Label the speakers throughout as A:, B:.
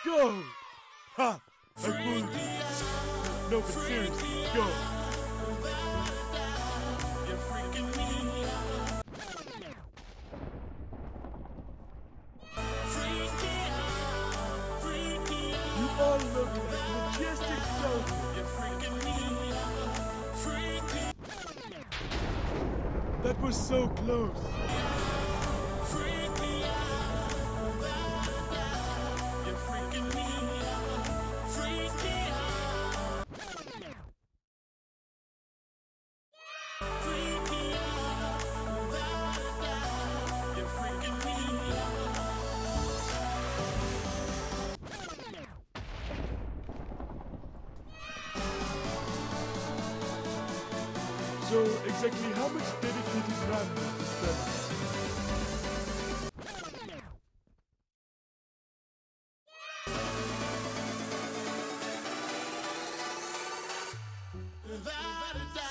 A: Go! Ha! I fooled you. No, but seriously, go!
B: You're freaking me out. Freak me out.
A: You all look like majestic soldiers.
B: You're freaking me out. Freak me.
A: That was so close.
B: Freak me out. You're freaking me out. Freak me out. Freak me out. You're freaking me out.
A: So, exactly how much dedicated RAM is that?
B: Without a doubt.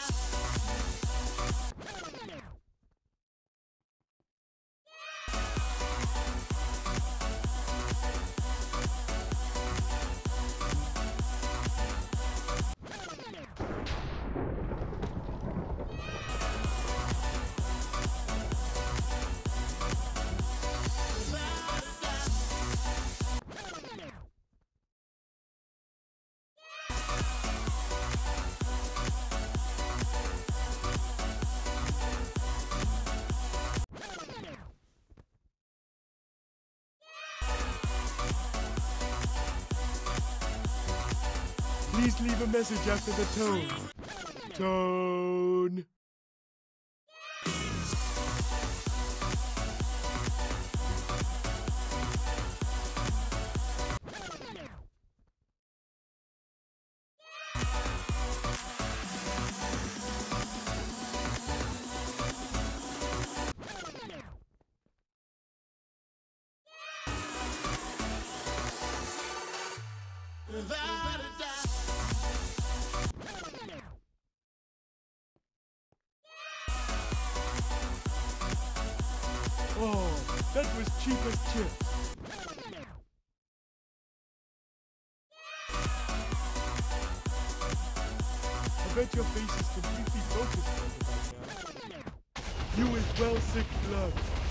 A: Please leave a message after the tone. Tone.
B: Without a doubt.
A: Oh, that was cheap as chips. I bet your face is completely focused on it right now. You is well sick blood.